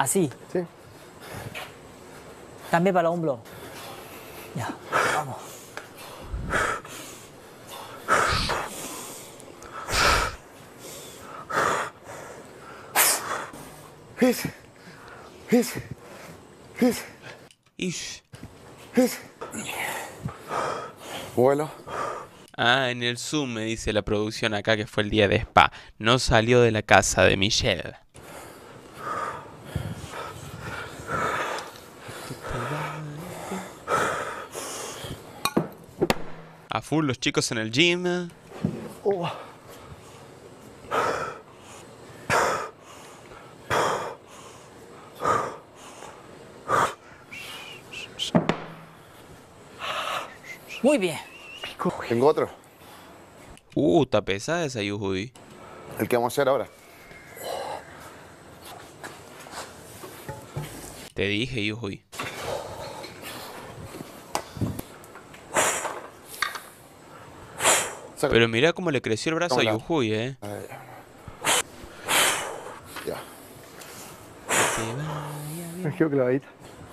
Así. Sí. También para el hombro. Ya, vamos. Ish. Vuelo. Ah, en el Zoom me dice la producción acá que fue el día de spa. No salió de la casa de Michelle. A full los chicos en el gym. Oh. Muy bien. Tengo otro. Está pesada esa Yuhui. El que vamos a hacer ahora. Te dije, Yuhui. Pero mirá cómo le creció el brazo a Yuhui, Ya. Me quedo clavadita.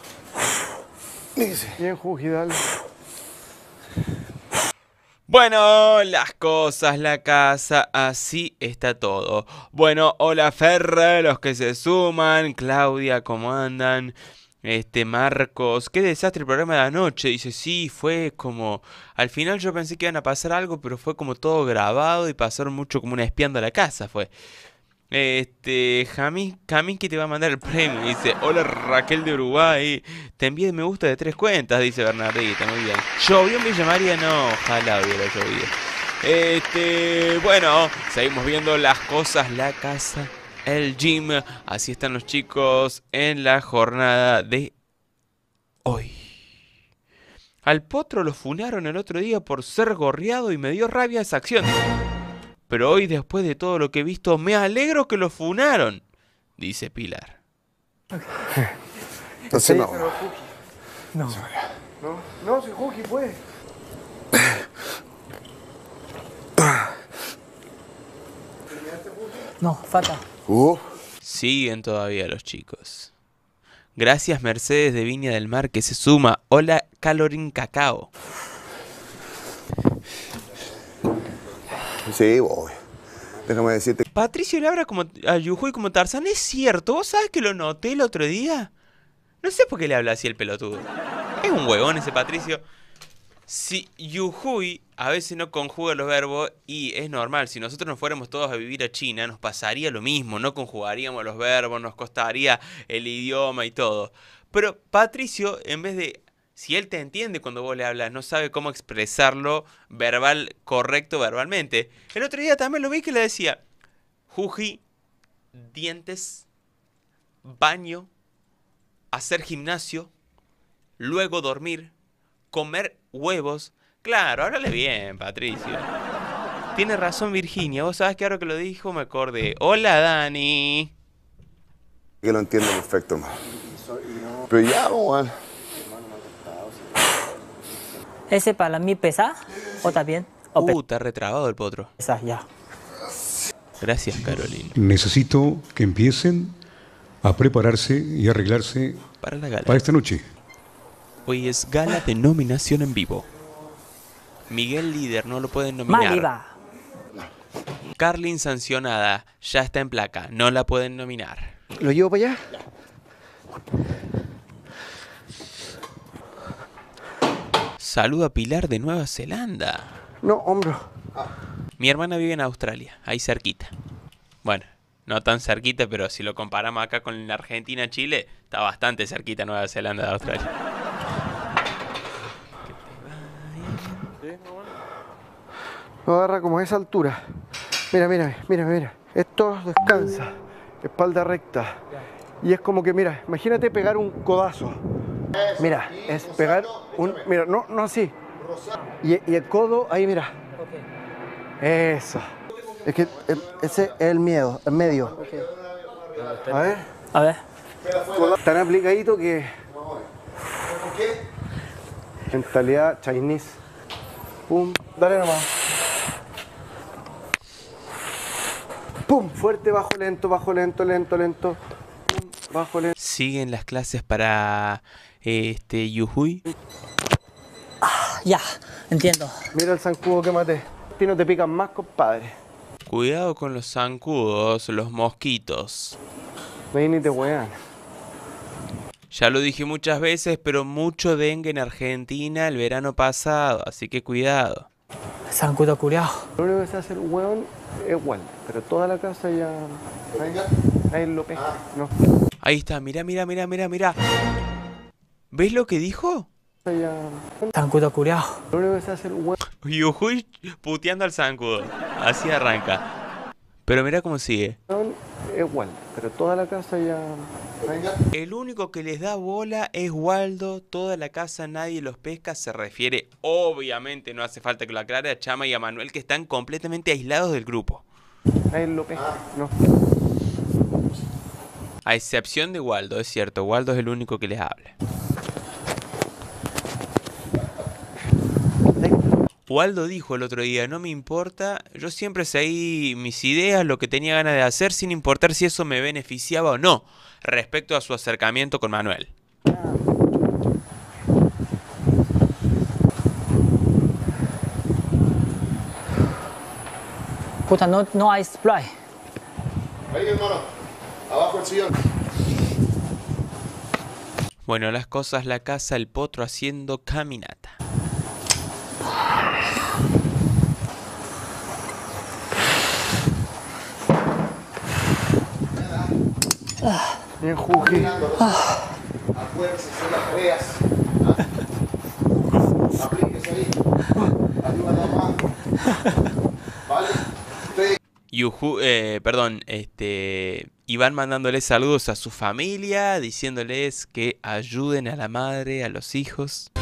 Bien, Juji, dale. Bueno, las cosas, la casa, así está todo. Bueno, hola Ferre, los que se suman, Claudia, ¿cómo andan? Marcos, qué desastre el programa de anoche. Dice, sí, fue como... Al final yo pensé que iban a pasar algo, pero fue como todo grabado y pasaron mucho como una espiando a la casa, fue. Jamín que te va a mandar el premio. Dice, hola Raquel de Uruguay. Te envié me gusta de 3 cuentas, dice Bernardita. Muy bien. ¿Llovió en Villa María? No, ojalá hubiera llovido. Bueno, seguimos viendo las cosas, la casa, el gym. Así están los chicos en la jornada de hoy. Al potro lo funaron el otro día por ser gorreado y me dio rabia esa acción. Pero hoy, después de todo lo que he visto, me alegro que lo funaron, dice Pilar. Entonces no. No, soy Juki, pues. No, falta. Siguen todavía los chicos. Gracias Mercedes de Viña del Mar que se suma. Hola Calorín Cacao. Sí, voy. Déjame decirte. Patricio le habla como a Yuhui como Tarzán. ¿Es cierto? ¿Vos sabés que lo noté el otro día? No sé por qué le habla así el pelotudo. Es un huevón ese Patricio. Si Yuhui a veces no conjuga los verbos y es normal, si nosotros nos fuéramos todos a vivir a China nos pasaría lo mismo, no conjugaríamos los verbos, nos costaría el idioma y todo. Pero Patricio, en vez de, si él te entiende cuando vos le hablas, no sabe cómo expresarlo correcto verbalmente. El otro día también lo vi que le decía, Juji, dientes, baño, hacer gimnasio, luego dormir, comer huevos. Claro, háblale bien, Patricio. Tiene razón Virginia, vos sabés que ahora que lo dijo me acordé. Hola, Dani. Que lo entiendo perfecto, hermano. Pero ya, vamos a... ¿Ese para mí pesa? ¿O también? Está retrabado el potro. Pesa, ya. Gracias, Carolina. Necesito que empiecen a prepararse y arreglarse para la gala. Para esta noche. Hoy es gala de nominación en vivo. Miguel líder, no lo pueden nominar. Maliva. Carlin sancionada, ya está en placa, no la pueden nominar. ¿Lo llevo para allá? Saluda a Pilar de Nueva Zelanda. No, hombro. Mi hermana vive en Australia, ahí cerquita. Bueno, no tan cerquita, pero si lo comparamos acá con la Argentina, Chile, está bastante cerquita Nueva Zelanda de Australia. Lo agarra como a esa altura. Mira. Esto descansa. Espalda recta. Y es como que, mira, imagínate pegar un codazo. Mira, es pegar un... Mira, no así. Y el codo ahí, mira. Eso. Es que ese es el miedo, el medio. A ver. Tan aplicadito que... Mentalidad Chinese. Pum, dale nomás. Pum, fuerte, bajo, lento. Pum, bajo, lento. siguen las clases para Yuhui. Ya, entiendo. Mira el zancudo que maté. A ti no te pican más, compadre. Cuidado con los zancudos, los mosquitos. Ven ni te wean. Ya lo dije muchas veces, pero mucho dengue en Argentina el verano pasado, así que cuidado. Zancudo culiao. Lo único que se hace el weón es Waldo, pero toda la casa ya... Nadie lo pesca, no. Ahí está, mirá. ¿Ves lo que dijo? Ya... Zancudo culiao. Lo único que se hace el weón Yuhui puteando al zancudo. Así arranca. Pero mira cómo sigue. es Waldo, pero toda la casa ya... El único que les da bola es Waldo. Toda la casa nadie los pesca. Se refiere, obviamente, no hace falta que lo aclare, a Chama y a Manuel, que están completamente aislados del grupo. Nadie lo pesca, no. A excepción de Waldo, es cierto. Waldo es el único que les habla. Waldo dijo el otro día, no me importa, yo siempre seguí mis ideas, lo que tenía ganas de hacer, sin importar si eso me beneficiaba o no, respecto a su acercamiento con Manuel. Puta, no hay spray. Ahí, hermano. Abajo el sillón. Bueno, las cosas, la casa, el potro haciendo caminata. Bien, Juji. Acuérdese, son las tareas. Aplíquese ahí. Ayuda a la mamá. ¿Vale? Y van mandándole saludos a su familia, diciéndoles que ayuden a la madre, a los hijos.